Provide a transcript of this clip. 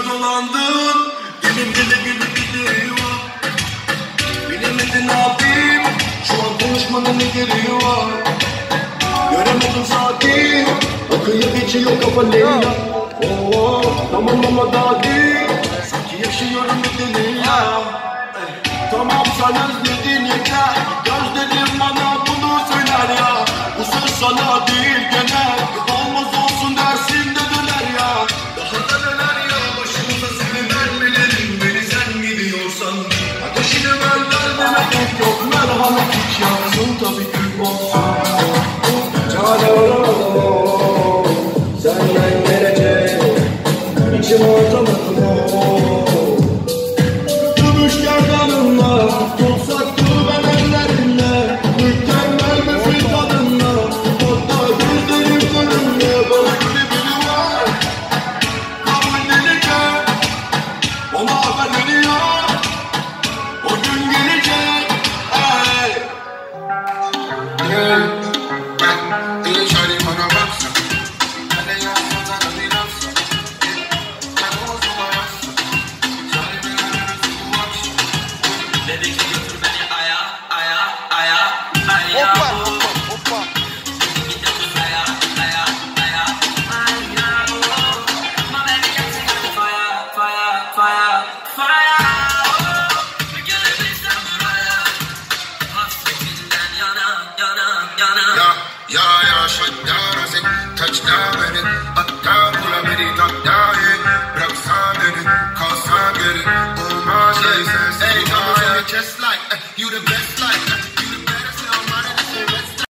dolandın, dilim dili gülüp gidiyor. Bilemedin ne yapayım, şu an konuşmanın ne gereği var? Göremedim sakin, akıyor geçiyor kafa Leyla. Tamam ama daha değil, sanki yaşıyorum bir deliya. Tamam sen özledin yeter, gözlerim bana bunu söyler ya. Bu söz sana değil genel.